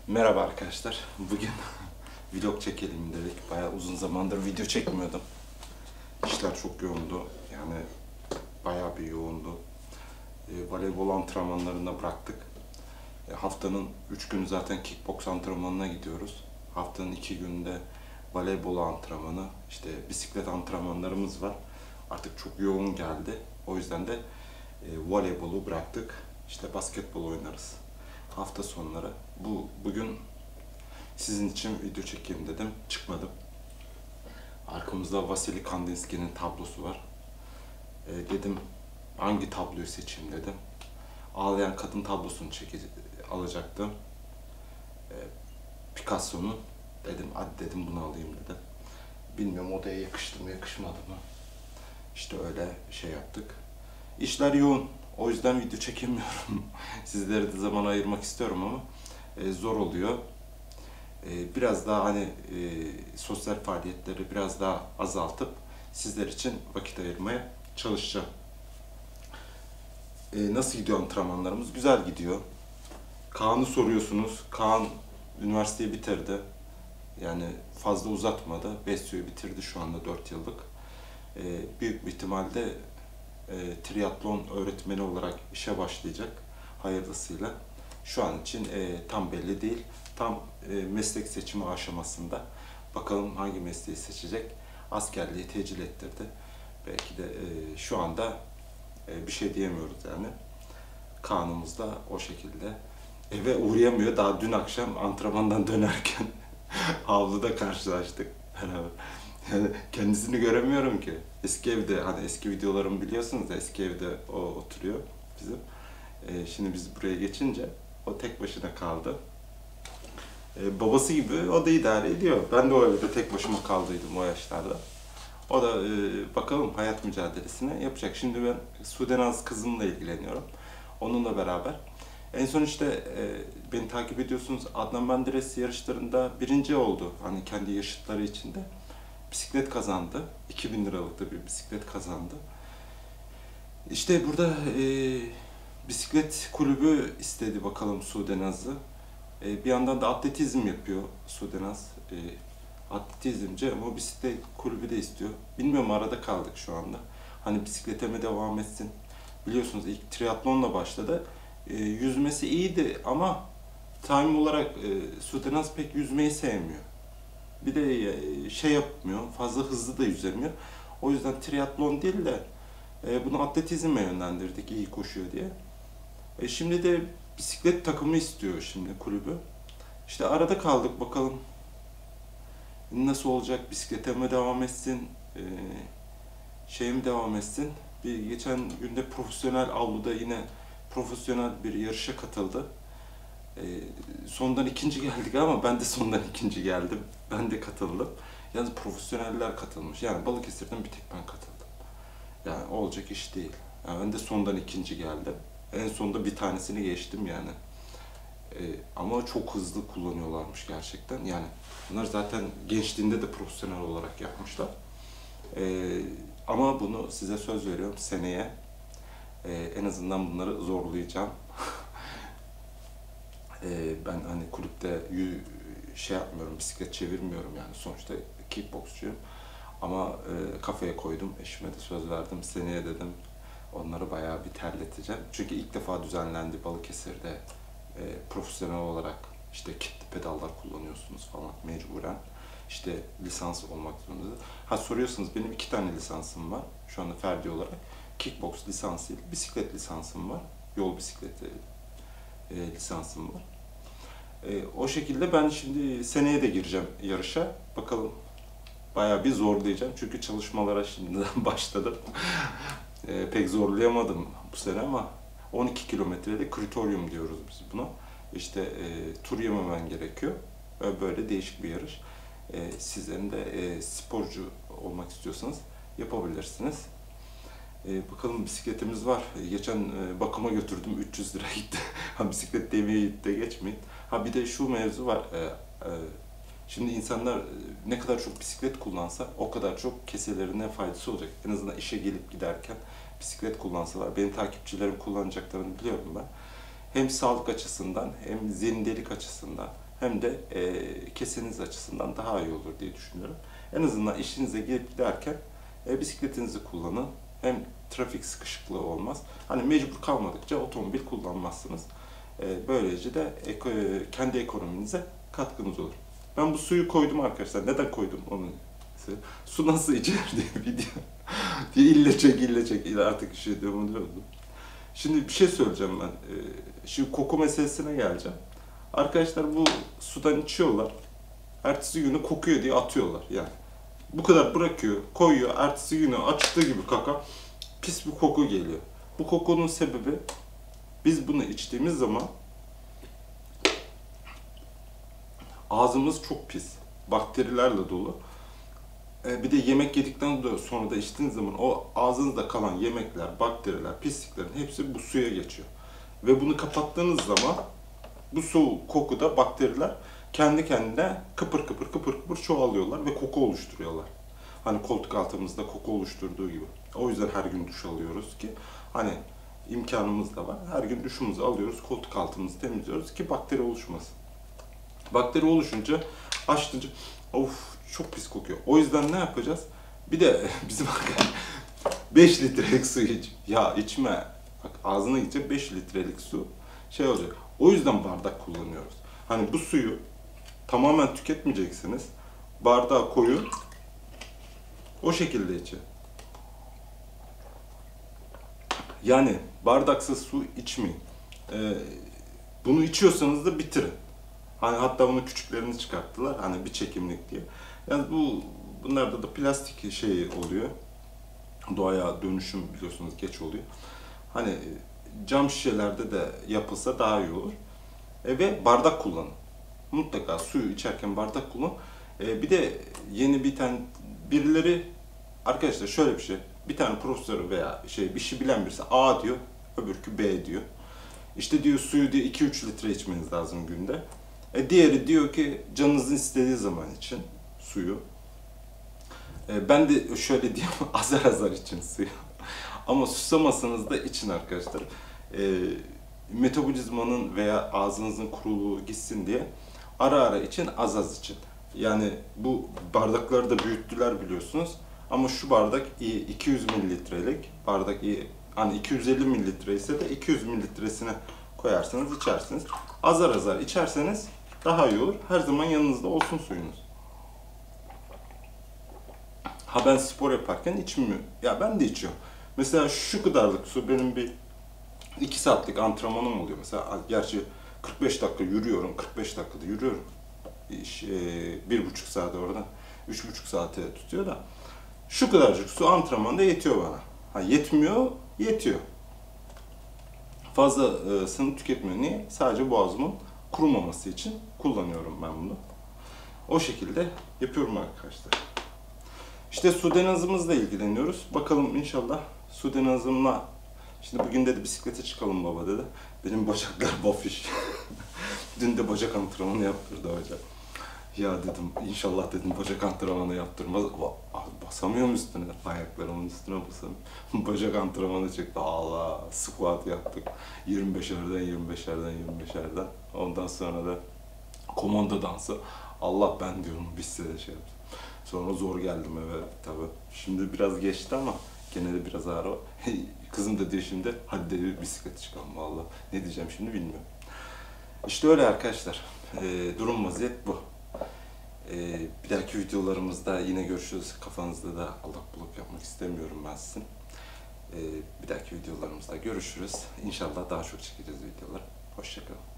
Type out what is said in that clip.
Merhaba arkadaşlar. Bugün vlog çekelim dedik. Bayağı uzun zamandır video çekmiyordum. İşler çok yoğundu. Yani bayağı bir yoğundu. Voleybol antrenmanlarına bıraktık. Haftanın 3 günü zaten kickbox antrenmanına gidiyoruz. Haftanın 2 günde voleybol antrenmanı, işte bisiklet antrenmanlarımız var. Artık çok yoğun geldi. O yüzden de voleybolu bıraktık. İşte basketbol oynarız hafta sonları. Bugün sizin için video çekeyim dedim. Çıkmadım. Arkamızda Vasily Kandinsky'nin tablosu var. Dedim hangi tabloyu seçeyim dedim. Ağlayan kadın tablosunu alacaktım. Picasso'nun. Dedim hadi dedim bunu alayım dedim. Bilmiyorum odaya yakıştı mı yakışmadı mı. İşte öyle şey yaptık. İşler yoğun. O yüzden video çekemiyorum. Sizlere de zaman ayırmak istiyorum ama zor oluyor. Biraz daha hani sosyal faaliyetleri biraz daha azaltıp sizler için vakit ayırmaya çalışacağım. Nasıl gidiyor antrenmanlarımız? Güzel gidiyor. Kaan'ı soruyorsunuz. Kaan üniversiteyi bitirdi. Yani fazla uzatmadı. BESYO'yu bitirdi şu anda 4 yıllık. Büyük bir ihtimalle triatlon öğretmeni olarak işe başlayacak hayırlısıyla. Şu an için tam belli değil. Tam meslek seçimi aşamasında. Bakalım hangi mesleği seçecek. Askerliği tecil ettirdi. Belki de şu anda bir şey diyemiyoruz yani. Kaan'ımız da o şekilde. Eve uğrayamıyor. Daha dün akşam antrenmandan dönerken avluda karşılaştık beraber. Yani kendisini göremiyorum ki. Eski evde, hani eski videolarımı biliyorsunuz da eski evde o oturuyor bizim. Şimdi biz buraya geçince o tek başına kaldı. Babası gibi o da idare ediyor. Ben de o evde tek başıma kaldıydım o yaşlarda. O da bakalım hayat mücadelesine yapacak. Şimdi ben Sudenaz kızımla ilgileniyorum. Onunla beraber. En son işte beni takip ediyorsunuz, Adnan Menderes yarışlarında birinci oldu. Hani kendi yaşıtları içinde. Bisiklet kazandı. 2000 liralık da bir bisiklet kazandı. İşte burada bisiklet kulübü istedi bakalım Sudenaz'ı. Bir yandan da atletizm yapıyor Sudenaz. Atletizmci ama bisiklet kulübü de istiyor. Bilmiyorum, arada kaldık şu anda. Hani bisiklete mi devam etsin? Biliyorsunuz ilk triatlonla başladı. Yüzmesi iyiydi ama time olarak Sudenaz pek yüzmeyi sevmiyor. Bir de şey yapmıyor, fazla hızlı da yüzemiyor. O yüzden triatlon değil de bunu atletizme yönlendirdik, iyi koşuyor diye. Şimdi de bisiklet takımı istiyor şimdi kulübü. İşte arada kaldık, bakalım nasıl olacak, bisiklete mi devam etsin, şeye mi devam etsin. Bir geçen günde profesyonel avluda yine profesyonel bir yarışa katıldı. Sondan ikinci geldik ama ben de sondan ikinci geldim. Ben de katıldım. Yalnız profesyoneller katılmış. Yani Balıkesir'den bir tek ben katıldım. Yani olacak iş değil. Yani ben de sondan ikinci geldim. En sonunda bir tanesini geçtim yani. Ama çok hızlı kullanıyorlarmış gerçekten. Yani bunlar zaten gençliğinde de profesyonel olarak yapmışlar. Ama bunu size söz veriyorum, seneye en azından bunları zorlayacağım. Ben hani kulüpte şey yapmıyorum, bisiklet çevirmiyorum yani, sonuçta kickboksçuyum. Ama kafaya koydum, eşime de söz verdim, seneye dedim onları bayağı bir terleteceğim. Çünkü ilk defa düzenlendi Balıkesir'de profesyonel olarak, işte kitli pedallar kullanıyorsunuz falan mecburen. İşte lisans olmak zorunda. Ha, soruyorsunuz, benim 2 tane lisansım var şu anda ferdi olarak. Kickboks lisansıyla bisiklet lisansım var. Yol bisikleti lisansım var. O şekilde ben şimdi seneye de gireceğim yarışa. Bakalım, bayağı bir zorlayacağım. Çünkü çalışmalara şimdiden başladım. Pek zorlayamadım bu sene ama 12 kilometrede kriterium diyoruz biz buna. İşte tur yememen gerekiyor. Böyle değişik bir yarış. Sizlerin de sporcu olmak istiyorsanız yapabilirsiniz. Bakalım, bisikletimiz var. Geçen bakıma götürdüm, 300 lira gitti. Ha, bisiklet demeye de geçmeyin. Ha, bir de şu mevzu var. Şimdi insanlar ne kadar çok bisiklet kullansa o kadar çok keselerine faydası olacak. En azından işe gelip giderken bisiklet kullansalar. Benim takipçilerim kullanacaklarını biliyorum ben. Hem sağlık açısından hem zendelik açısından hem de keseniz açısından daha iyi olur diye düşünüyorum. En azından işinize gelip giderken bisikletinizi kullanın. Hem trafik sıkışıklığı olmaz. Hani mecbur kalmadıkça otomobil kullanmazsınız. Böylece de kendi ekonominize katkınız olur. Ben bu suyu koydum arkadaşlar. Neden koydum onu? Su nasıl içilir diye video. diye ille çek artık şey diyorum. Şimdi bir şey söyleyeceğim ben. Şimdi koku meselesine geleceğim. Arkadaşlar bu sudan içiyorlar. Ertesi günü kokuyor diye atıyorlar yani. Bu kadar bırakıyor, koyuyor. Ertesi günü açtığı gibi kaka pis bir koku geliyor. Bu kokunun sebebi biz bunu içtiğimiz zaman ağzımız çok pis. Bakterilerle dolu. Bir de yemek yedikten sonra da içtiğiniz zaman o ağzınızda kalan yemekler, bakteriler, pisliklerin hepsi bu suya geçiyor. Ve bunu kapattığınız zaman bu su kokuda bakteriler kendi kendine kıpır kıpır çoğalıyorlar ve koku oluşturuyorlar. Hani koltuk altımızda koku oluşturduğu gibi. O yüzden her gün duş alıyoruz ki hani imkanımız da var. Her gün duşumuzu alıyoruz, koltuk altımızı temizliyoruz ki bakteri oluşmasın. Bakteri oluşunca açtıkça of çok pis kokuyor. O yüzden ne yapacağız? Bir de bizim 5 litrelik su iç. Ya içme. Bak ağzına gidecek 5 litrelik su şey olacak. O yüzden bardak kullanıyoruz. Hani bu suyu tamamen tüketmeyeceksiniz. Bardağa koyun. O şekilde için. Yani bardaksız su içmeyin. Bunu içiyorsanız da bitirin. Hani hatta bunu küçüklerini çıkarttılar. Hani bir çekimlik diye. Yani bunlarda da plastik şey oluyor. Doğaya dönüşüm biliyorsunuz geç oluyor. Hani cam şişelerde de yapılsa daha iyi olur. Ve bardak kullanın. Mutlaka suyu içerken bardak kullanın. Bir de yeni bir tane birileri arkadaşlar şöyle bir şey. Bir tane profesör veya bir şey bilen birisi A diyor, öbürkü B diyor. İşte diyor suyu diyor 2-3 litre içmeniz lazım günde. Diğeri diyor ki canınızın istediği zaman için suyu. Ben de şöyle diyeyim azar azar için suyu. Ama susamasanız da için arkadaşlar. Metabolizmanın veya ağzınızın kuruluğu gitsin diye ara ara için az az için. Yani bu bardakları da büyüttüler biliyorsunuz. Ama şu bardak iyi 200 mililitrelik bardak iyi. Hani 250 mililitre ise de 200 mililitresine koyarsanız içersiniz. Azar azar içerseniz daha iyi olur. Her zaman yanınızda olsun suyunuz. Ha ben spor yaparken içmiyorum. Ya ben de içiyorum. Mesela şu kadarlık su benim bir 2 saatlik antrenmanım oluyor. Mesela gerçi 45 dakika yürüyorum. 45 dakikada yürüyorum. 1,5 saat oradan 3,5 saate tutuyor da şu kadarcık su antrenmanda yetiyor bana. Ha yetmiyor, yetiyor. Fazlasını tüketmiyor. Niye? Sadece boğazımın kurumaması için kullanıyorum ben bunu. O şekilde yapıyorum arkadaşlar. İşte sudenazımızla ilgileniyoruz. Bakalım inşallah sudenazımla. Şimdi bugün dedi bisiklete çıkalım baba dedi. Benim bacaklar bafiş. Dün de bacak antrenmanı yaptırdı hoca. Ya dedim inşallah dedim bacak antrenmanı yaptırmaz. Basamıyorum üstüne. Ayaklarımın üstüne basamıyorum. Bacak antrenmanı çıktı. Allah squat yaptık. 25'erden. Ondan sonra da komando dansı. Allah ben diyorum bitse de şey yaptım. Sonra zor geldim eve tabii. Şimdi biraz geçti ama gene de biraz ağır var. Kızım da diyor şimdi hadi de bisiklete çıkalım valla. Ne diyeceğim şimdi bilmiyorum. İşte öyle arkadaşlar. Durum vaziyet bu. Bir dahaki videolarımızda yine görüşürüz. Kafanızda da allak bullak yapmak istemiyorum ben sizin. Bir dahaki videolarımızda görüşürüz. İnşallah daha çok çekeceğiz videolar. Hoşça kalın.